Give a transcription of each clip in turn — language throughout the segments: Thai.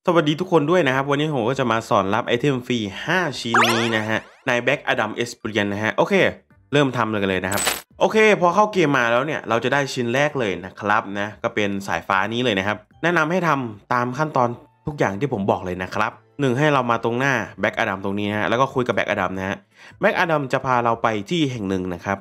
สวัสดีทุกคนด้วยนะครับวันนี้ผมก็จะมาสอนรับไอเทมฟรี5ชิ้นนี้นะฮะในแบ็กอดัมเอสเปียนนะฮะโอเคเริ่มทำเลยกันเลยนะครับโอเคพอเข้าเกมมาแล้วเนี่ยเราจะได้ชิ้นแรกเลยนะครับนะก็เป็นสายฟ้านี้เลยนะครับแนะนำให้ทำตามขั้นตอนทุกอย่างที่ผมบอกเลยนะครับ1ให้เรามาตรงหน้าแบ็กอดัมตรงนี้นะฮะแล้วก็คุยกับแบ็กอดัมนะฮะแบ็กอดัมจะพาเราไปที่แห่งหนึ่งนะครับ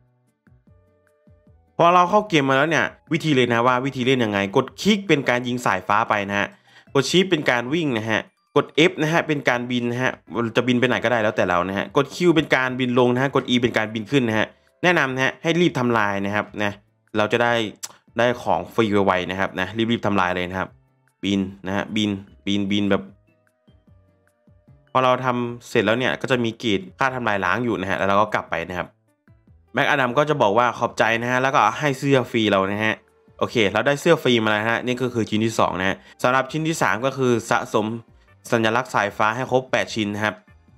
พอเราเข้าเกมมาแล้วเนี่ยวิธีเลยนะว่าวิธีเล่นยังไงกดคลิกเป็นการยิงสายฟ้าไปนะฮะกดชิปเป็นการวิ่งนะฮะกด F นะฮะเป็นการบินนะฮะจะบินไปไหนก็ได้แล้วแต่เรานะฮะกด Q เป็นการบินลงนะฮะกด E เป็นการบินขึ้นนะฮะแนะนำนะฮะให้รีบทำลายนะครับนะเราจะได้ของฟรีไวๆนะครับนะรีบทำลายเลยนะครับบินนะฮะบินแบบพอเราทำเสร็จแล้วเนี่ยก็จะมีเกจค่าทำลายล้างอยู่นะฮะแล้วเราก็กลับไปนะครับแม็กอดัมก็จะบอกว่าขอบใจนะฮะแล้วก็ให้เสื้อฟรีเรานะฮะโอเคเราได้เสื้อฟรีมาแล้วนะฮะนี่ก็คือชิ้นที่2นะฮะสำหรับชิ้นที่3ก็คือสะสมสัญลักษณ์สายฟ้าให้ครบ8ชิ้นนะครับ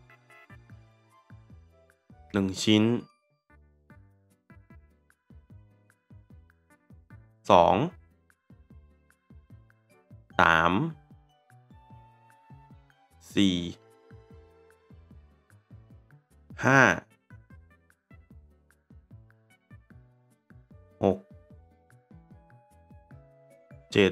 1ชิ้น2 3 4 5 6 7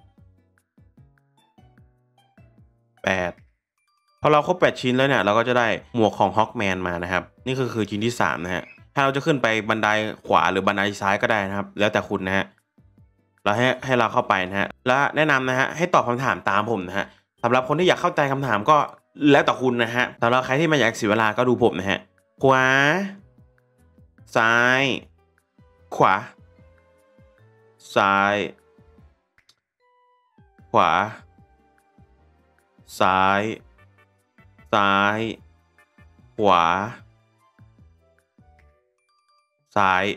8พอเราครบ8ชิ้นแล้วเนี่ยเราก็จะได้หมวกของฮอคแมนมานะครับนี่คือชิ้นที่3นะฮะถ้าเราจะขึ้นไปบันไดขวาหรือบันไดซ้ายก็ได้นะครับแล้วแต่คุณนะฮะเราให้เราเข้าไปนะฮะและแนะนำนะฮะให้ตอบคำถามตามผมนะฮะสำหรับคนที่อยากเข้าใจคำถามก็แล้วแต่คุณนะฮะสำหรับใครที่ไม่อยากเสียเวลาก็ดูผมนะฮะขวาซ้ายขวาซ้ายขวาซ้ายซ้ายขวาซ้าย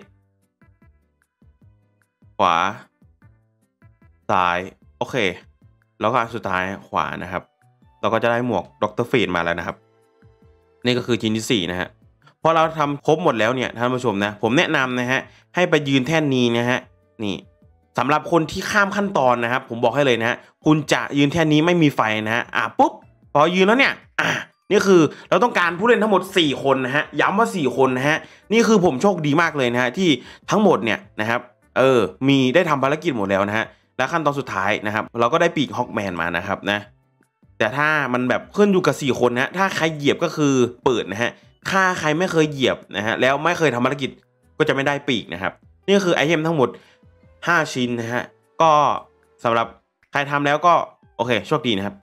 ขวาซ้ายโอเคแล้วก็อันสุดท้ายขวานะครับเราก็จะได้หมวกดร.เฟดมาแล้วนะครับนี่ก็คือชิ้นที่4นะฮะพอเราทำครบหมดแล้วเนี่ยท่านผู้ชมนะผมแนะนำนะฮะให้ไปยืนแท่นนี้นะฮะนี่สำหรับคนที่ข้ามขั้นตอนนะครับผมบอกให้เลยนะฮะคุณจะยืนแท่นนี้ไม่มีไฟนะฮะปุ๊บพอยืนแล้วเนี่ยนี่คือเราต้องการผู้เล่นทั้งหมด4คนนะฮะย้ำว่า4คนนะฮะนี่คือผมโชคดีมากเลยนะฮะที่ทั้งหมดเนี่ยนะครับมีได้ทำภารกิจหมดแล้วนะฮะและขั้นตอนสุดท้ายนะครับเราก็ได้ปีกฮอกแมนมานะครับนะแต่ถ้ามันแบบขึ้นอยู่กับ4คนนะถ้าใครเหยียบก็คือเปิดนะฮะถ้าใครไม่เคยเหยียบนะฮะแล้วไม่เคยทำภารกิจก็จะไม่ได้ปีกนะครับนี่คือไอเทมทั้งหมด5ชิ้นนะฮะก็สำหรับใครทำแล้วก็โอเคโชคดีนะครับ